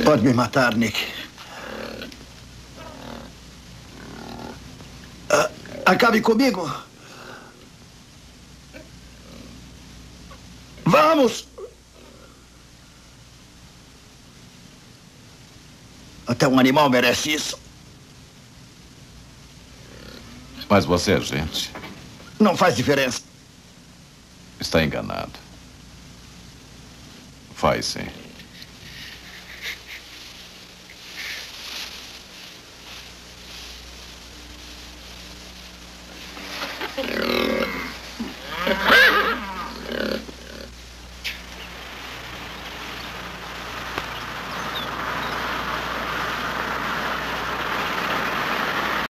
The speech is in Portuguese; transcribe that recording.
Pode me matar, Nick. Acabe comigo. Vamos! Até um animal merece isso. Mas você é gente. Não faz diferença. Está enganado. Faz sim.